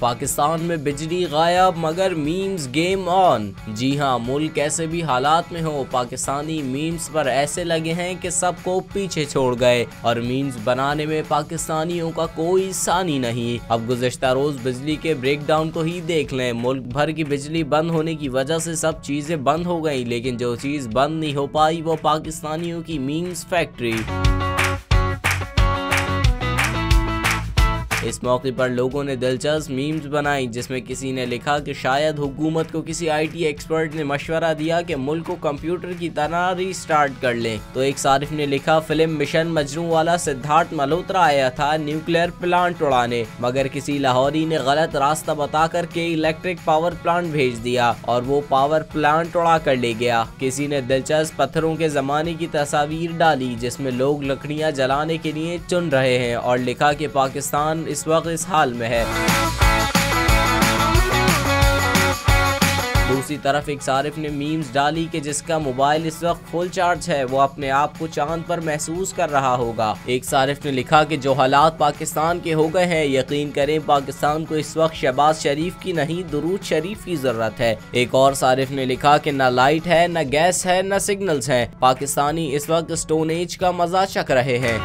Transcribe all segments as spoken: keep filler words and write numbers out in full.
पाकिस्तान में बिजली गायब मगर मीम्स गेम ऑन। जी हाँ, मुल्क कैसे भी हालात में हो, पाकिस्तानी मीम्स पर ऐसे लगे हैं कि सबको पीछे छोड़ गए और मीम्स बनाने में पाकिस्तानियों का कोई सानी नहीं। अब गुज़श्ता रोज बिजली के ब्रेकडाउन को ही देख लें। मुल्क भर की बिजली बंद होने की वजह से सब चीजें बंद हो गई, लेकिन जो चीज बंद नहीं हो पाई वो पाकिस्तानियों की मीम्स फैक्ट्री। इस मौके पर लोगों ने दिलचस्प मीम्स बनाई, जिसमें किसी ने लिखा कि शायद हुकूमत को किसी आईटी एक्सपर्ट ने मशवरा दिया कि मुल्क को कंप्यूटर की तरह रीस्टार्ट कर लें। तो एक सारिफ ने लिखा, फिल्म मिशन मजनू वाला सिद्धार्थ मल्होत्रा आया था न्यूक्लियर प्लांट उड़ाने, मगर किसी लाहौरी ने गलत रास्ता बता कर के इलेक्ट्रिक पावर प्लांट भेज दिया और वो पावर प्लांट उड़ा कर ले गया। किसी ने दिलचस्प पत्थरों के जमाने की तस्वीर डाली, जिसमें लोग लकड़ियां जलाने के लिए चुन रहे हैं और लिखा कि पाकिस्तान इस वक्त इस हाल में है। दूसरी तरफ एक सारिफ ने मीम्स डाली कि जिसका मोबाइल इस वक्त फुल चार्ज है वो अपने आप को चांद पर महसूस कर रहा होगा। एक सारिफ ने लिखा कि जो हालात पाकिस्तान के हो गए हैं, यकीन करें पाकिस्तान को इस वक्त शहबाज शरीफ की नहीं दुरूद शरीफ की जरूरत है। एक और सारिफ ने लिखा कि न लाइट है, न गैस है, न सिग्नल्स हैं। पाकिस्तानी इस वक्त स्टोन एज का मजा चख रहे हैं।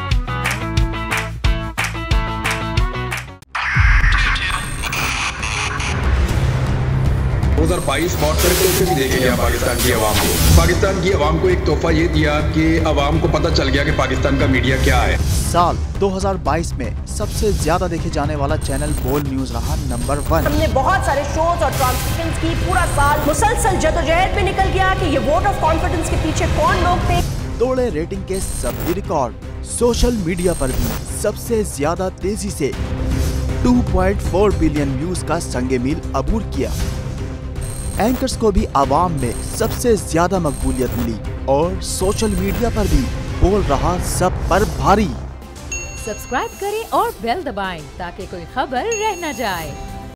दो हज़ार बाईस बहत्तर को भी देखे गया पाकिस्तान की आवाम को। पाकिस्तान की आवाम को एक तोहफा ये दिया कि आवाम को पता चल गया कि पाकिस्तान का मीडिया क्या है। साल दो हज़ार बाईस में सबसे ज्यादा देखे जाने वाला चैनल बोल्ड न्यूज रहा नंबर वन। हमने बहुत सारे शोज और ट्रांसमिशंस की, पूरा साल मुसलसल जदोजहद में निकल गया कि ये वोट ऑफ कॉन्फिडेंस के पीछे कौन लोग थे। तोड़े रेटिंग के सभी रिकॉर्ड। सोशल मीडिया पर भी सबसे ज्यादा तेजी से दो पॉइंट चार बिलियन व्यूज का संगे मील अबूर किया। एंकर्स को भी आवाम में सबसे ज्यादा मकबूलियत मिली और सोशल मीडिया पर भी बोल रहा सब पर भारी। सब्सक्राइब करें और बेल दबाएं ताकि कोई खबर रह न जाए।